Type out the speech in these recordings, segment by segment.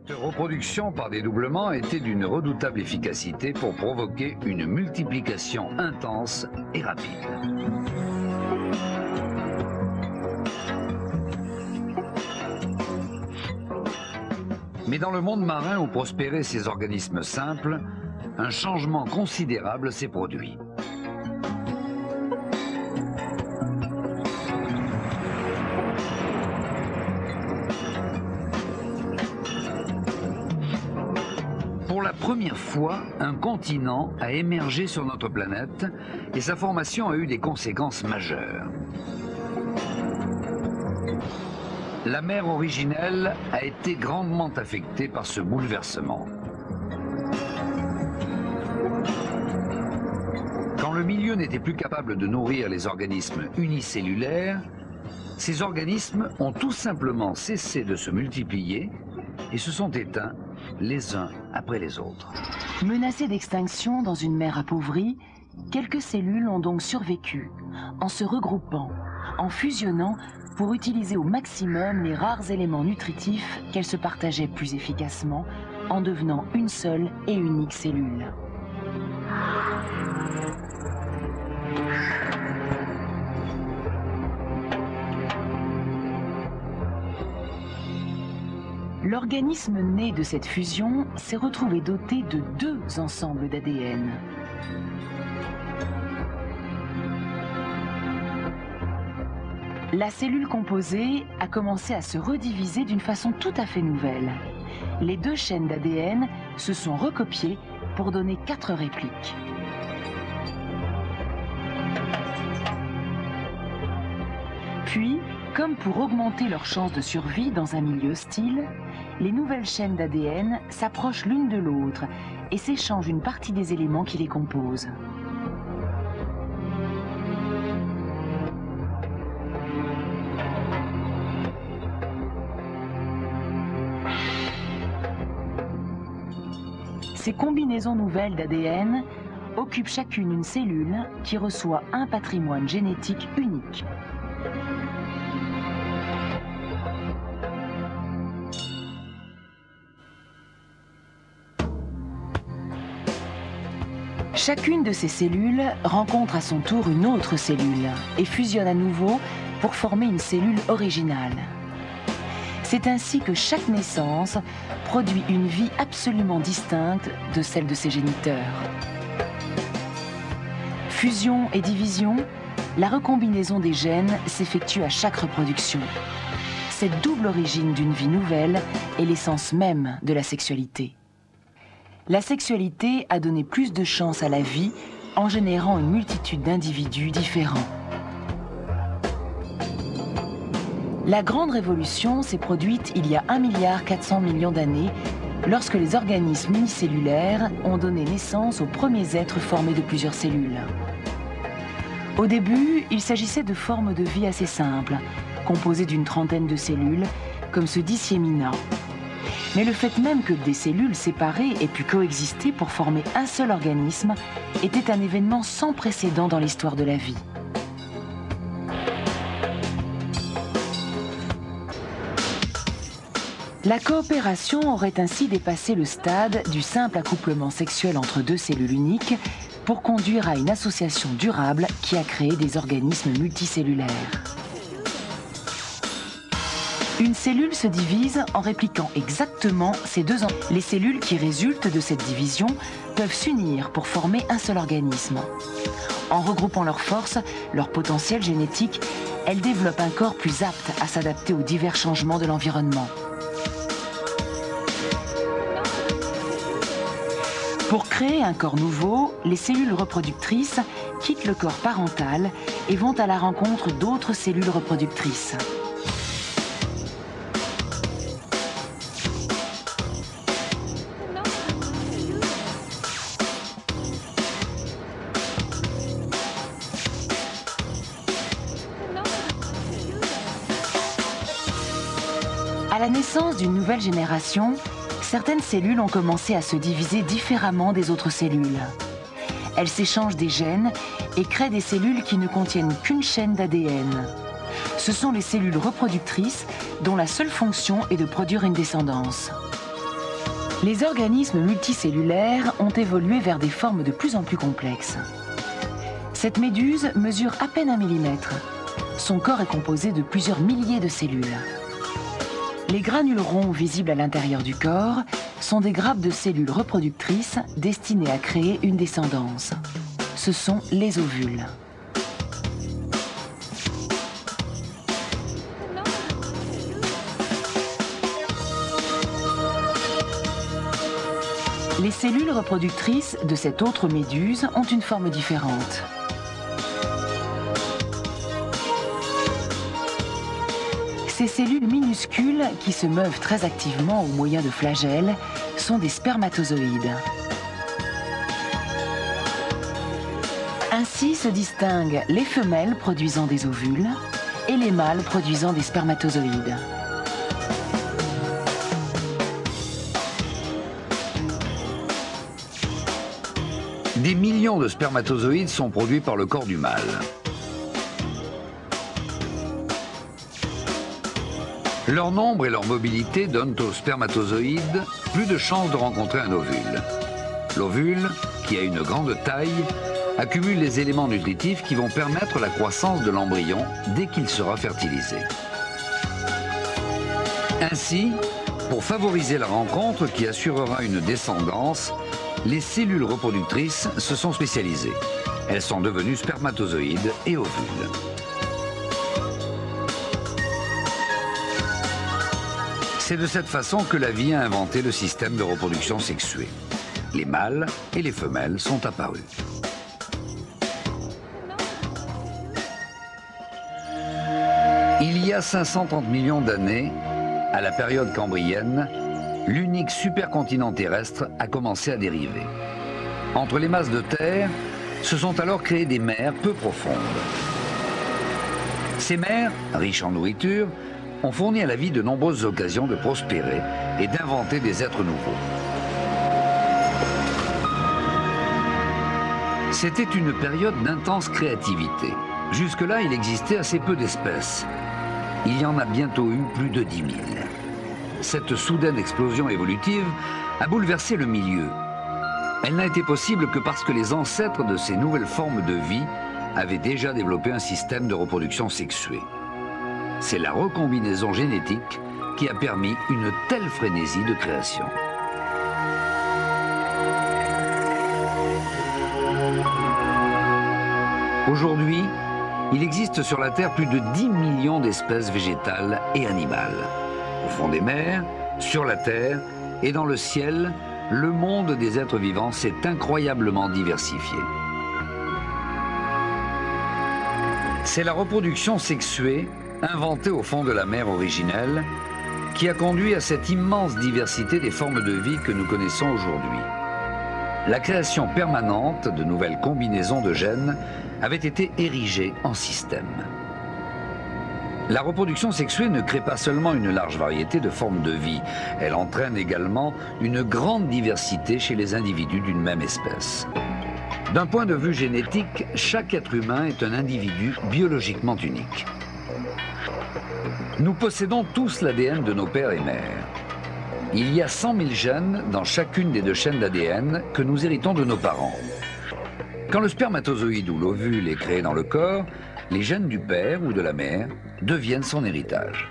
Cette reproduction par dédoublement était d'une redoutable efficacité pour provoquer une multiplication intense et rapide. Mais dans le monde marin où prospéraient ces organismes simples, un changement considérable s'est produit. Pour la première fois, un continent a émergé sur notre planète et sa formation a eu des conséquences majeures. La mer originelle a été grandement affectée par ce bouleversement. Quand le milieu n'était plus capable de nourrir les organismes unicellulaires, ces organismes ont tout simplement cessé de se multiplier et se sont éteints les uns après les autres. Menacées d'extinction dans une mer appauvrie, quelques cellules ont donc survécu, en se regroupant, en fusionnant pour utiliser au maximum les rares éléments nutritifs qu'elles se partageaient plus efficacement, en devenant une seule et unique cellule. L'organisme né de cette fusion s'est retrouvé doté de deux ensembles d'ADN. La cellule composée a commencé à se rediviser d'une façon tout à fait nouvelle. Les deux chaînes d'ADN se sont recopiées pour donner 4 répliques. Puis, comme pour augmenter leurs chances de survie dans un milieu hostile, les nouvelles chaînes d'ADN s'approchent l'une de l'autre et s'échangent une partie des éléments qui les composent. Ces combinaisons nouvelles d'ADN occupent chacune une cellule qui reçoit un patrimoine génétique unique. Chacune de ces cellules rencontre à son tour une autre cellule et fusionne à nouveau pour former une cellule originale. C'est ainsi que chaque naissance produit une vie absolument distincte de celle de ses géniteurs. Fusion et division, la recombinaison des gènes s'effectue à chaque reproduction. Cette double origine d'une vie nouvelle est l'essence même de la sexualité. La sexualité a donné plus de chance à la vie en générant une multitude d'individus différents. La grande révolution s'est produite il y a 1,4 milliard d'années lorsque les organismes unicellulaires ont donné naissance aux premiers êtres formés de plusieurs cellules. Au début, il s'agissait de formes de vie assez simples, composées d'une trentaine de cellules, comme ce Disciemina. Mais le fait même que des cellules séparées aient pu coexister pour former un seul organisme était un événement sans précédent dans l'histoire de la vie. La coopération aurait ainsi dépassé le stade du simple accouplement sexuel entre deux cellules uniques pour conduire à une association durable qui a créé des organismes multicellulaires. Une cellule se divise en répliquant exactement ces deux ensembles. Les cellules qui résultent de cette division peuvent s'unir pour former un seul organisme. En regroupant leurs forces, leur potentiel génétique, elles développent un corps plus apte à s'adapter aux divers changements de l'environnement. Pour créer un corps nouveau, les cellules reproductrices quittent le corps parental et vont à la rencontre d'autres cellules reproductrices. À la naissance d'une nouvelle génération, certaines cellules ont commencé à se diviser différemment des autres cellules. Elles s'échangent des gènes et créent des cellules qui ne contiennent qu'une chaîne d'ADN. Ce sont les cellules reproductrices dont la seule fonction est de produire une descendance. Les organismes multicellulaires ont évolué vers des formes de plus en plus complexes. Cette méduse mesure à peine 1 millimètre. Son corps est composé de plusieurs milliers de cellules. Les granules ronds visibles à l'intérieur du corps sont des grappes de cellules reproductrices destinées à créer une descendance. Ce sont les ovules. Les cellules reproductrices de cette autre méduse ont une forme différente. Ces cellules minuscules, qui se meuvent très activement au moyen de flagelles, sont des spermatozoïdes. Ainsi se distinguent les femelles produisant des ovules et les mâles produisant des spermatozoïdes. Des millions de spermatozoïdes sont produits par le corps du mâle. Leur nombre et leur mobilité donnent aux spermatozoïdes plus de chances de rencontrer un ovule. L'ovule, qui a une grande taille, accumule les éléments nutritifs qui vont permettre la croissance de l'embryon dès qu'il sera fertilisé. Ainsi, pour favoriser la rencontre qui assurera une descendance, les cellules reproductrices se sont spécialisées. Elles sont devenues spermatozoïdes et ovules. C'est de cette façon que la vie a inventé le système de reproduction sexuée. Les mâles et les femelles sont apparus. Il y a 530 millions d'années, à la période cambrienne, l'unique supercontinent terrestre a commencé à dériver. Entre les masses de terre, se sont alors créées des mers peu profondes. Ces mers, riches en nourriture, ont fourni à la vie de nombreuses occasions de prospérer et d'inventer des êtres nouveaux. C'était une période d'intense créativité. Jusque-là, il existait assez peu d'espèces. Il y en a bientôt eu plus de 10 000. Cette soudaine explosion évolutive a bouleversé le milieu. Elle n'a été possible que parce que les ancêtres de ces nouvelles formes de vie avaient déjà développé un système de reproduction sexuée. C'est la recombinaison génétique qui a permis une telle frénésie de création. Aujourd'hui, il existe sur la Terre plus de 10 millions d'espèces végétales et animales. Au fond des mers, sur la Terre et dans le ciel, le monde des êtres vivants s'est incroyablement diversifié. C'est la reproduction sexuée, inventée au fond de la mer originelle, qui a conduit à cette immense diversité des formes de vie que nous connaissons aujourd'hui. La création permanente de nouvelles combinaisons de gènes avait été érigée en système. La reproduction sexuée ne crée pas seulement une large variété de formes de vie, elle entraîne également une grande diversité chez les individus d'une même espèce. D'un point de vue génétique, chaque être humain est un individu biologiquement unique. Nous possédons tous l'ADN de nos pères et mères. Il y a 100 000 gènes dans chacune des deux chaînes d'ADN que nous héritons de nos parents. Quand le spermatozoïde ou l'ovule est créé dans le corps, les gènes du père ou de la mère deviennent son héritage.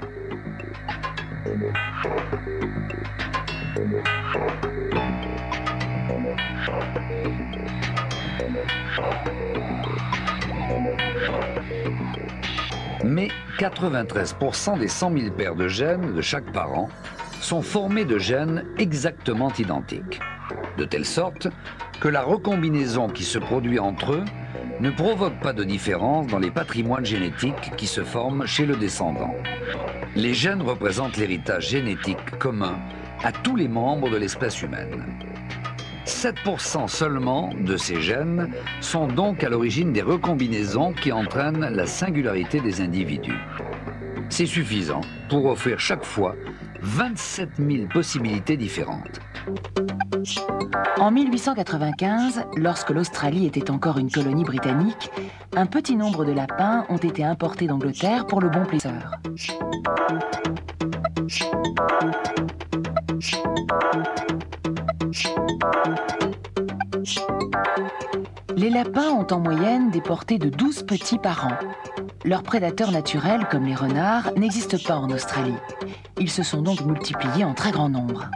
Mais 93% des 100 000 paires de gènes de chaque parent sont formés de gènes exactement identiques, de telle sorte que la recombinaison qui se produit entre eux ne provoque pas de différence dans les patrimoines génétiques qui se forment chez le descendant. Les gènes représentent l'héritage génétique commun à tous les membres de l'espèce humaine. 7% seulement de ces gènes sont donc à l'origine des recombinaisons qui entraînent la singularité des individus. C'est suffisant pour offrir chaque fois 27 000 possibilités différentes. En 1895, lorsque l'Australie était encore une colonie britannique, un petit nombre de lapins ont été importés d'Angleterre pour le bon plaisir. Les lapins ont en moyenne des portées de 12 petits par an. Leurs prédateurs naturels, comme les renards, n'existent pas en Australie. Ils se sont donc multipliés en très grand nombre.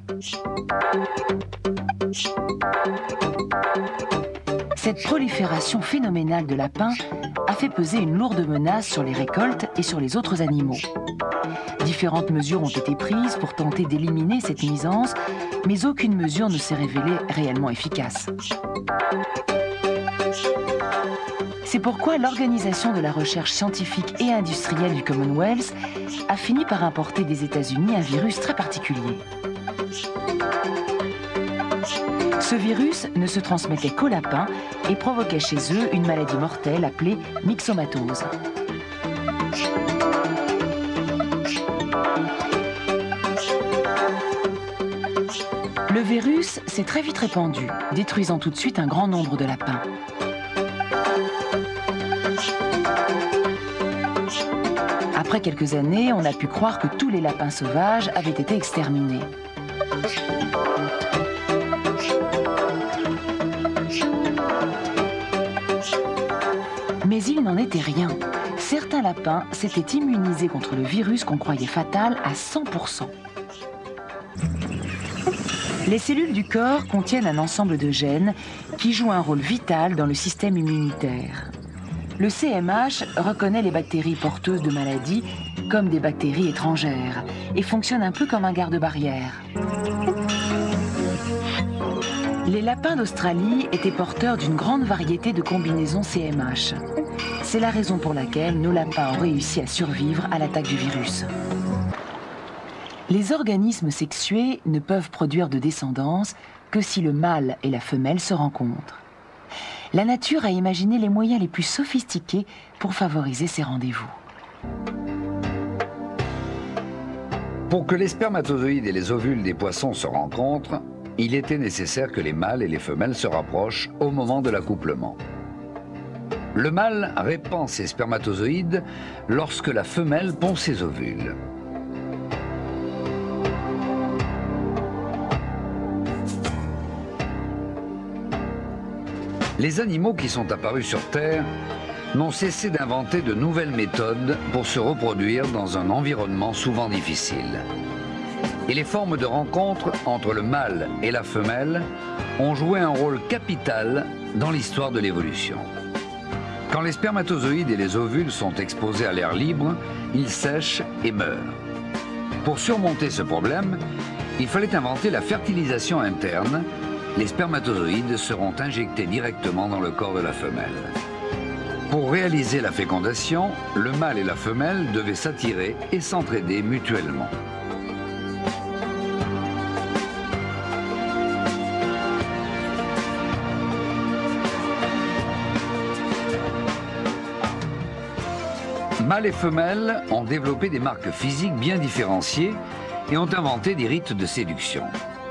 Cette prolifération phénoménale de lapins a fait peser une lourde menace sur les récoltes et sur les autres animaux. Différentes mesures ont été prises pour tenter d'éliminer cette nuisance, mais aucune mesure ne s'est révélée réellement efficace. C'est pourquoi l'Organisation de la recherche scientifique et industrielle du Commonwealth a fini par importer des États-Unis un virus très particulier. Ce virus ne se transmettait qu'aux lapins et provoquait chez eux une maladie mortelle appelée myxomatose. Le virus s'est très vite répandu, détruisant tout de suite un grand nombre de lapins. Après quelques années, on a pu croire que tous les lapins sauvages avaient été exterminés. Mais il n'en était rien. Certains lapins s'étaient immunisés contre le virus qu'on croyait fatal à 100%. Les cellules du corps contiennent un ensemble de gènes qui jouent un rôle vital dans le système immunitaire. Le CMH reconnaît les bactéries porteuses de maladies comme des bactéries étrangères et fonctionne un peu comme un garde-barrière. Les lapins d'Australie étaient porteurs d'une grande variété de combinaisons CMH. C'est la raison pour laquelle nos lapins ont réussi à survivre à l'attaque du virus. Les organismes sexués ne peuvent produire de descendance que si le mâle et la femelle se rencontrent. La nature a imaginé les moyens les plus sophistiqués pour favoriser ces rendez-vous. Pour que les spermatozoïdes et les ovules des poissons se rencontrent, il était nécessaire que les mâles et les femelles se rapprochent au moment de l'accouplement. Le mâle répand ses spermatozoïdes lorsque la femelle pond ses ovules. Les animaux qui sont apparus sur Terre n'ont cessé d'inventer de nouvelles méthodes pour se reproduire dans un environnement souvent difficile. Et les formes de rencontre entre le mâle et la femelle ont joué un rôle capital dans l'histoire de l'évolution. Quand les spermatozoïdes et les ovules sont exposés à l'air libre, ils sèchent et meurent. Pour surmonter ce problème, il fallait inventer la fertilisation interne. Les spermatozoïdes seront injectés directement dans le corps de la femelle. Pour réaliser la fécondation, le mâle et la femelle devaient s'attirer et s'entraider mutuellement. Mâles et femelles ont développé des marques physiques bien différenciées et ont inventé des rites de séduction.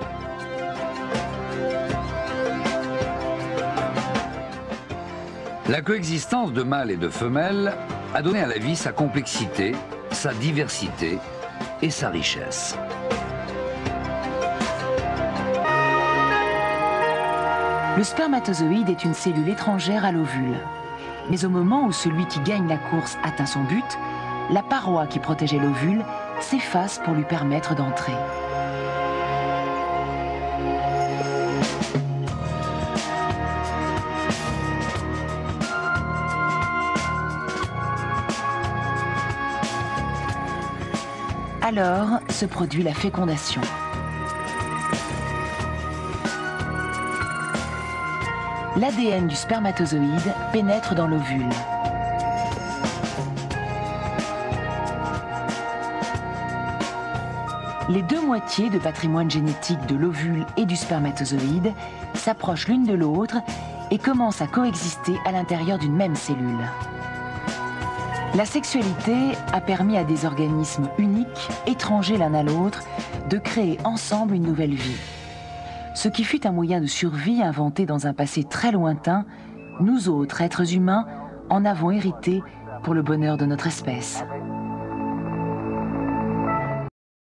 La coexistence de mâles et de femelles a donné à la vie sa complexité, sa diversité et sa richesse. Le spermatozoïde est une cellule étrangère à l'ovule. Mais au moment où celui qui gagne la course atteint son but, la paroi qui protégeait l'ovule s'efface pour lui permettre d'entrer. Alors se produit la fécondation. L'ADN du spermatozoïde pénètre dans l'ovule. Les deux moitiés de patrimoine génétique de l'ovule et du spermatozoïde s'approchent l'une de l'autre et commencent à coexister à l'intérieur d'une même cellule. La sexualité a permis à des organismes uniques, étrangers l'un à l'autre, de créer ensemble une nouvelle vie. Ce qui fut un moyen de survie inventé dans un passé très lointain, nous autres êtres humains en avons hérité pour le bonheur de notre espèce.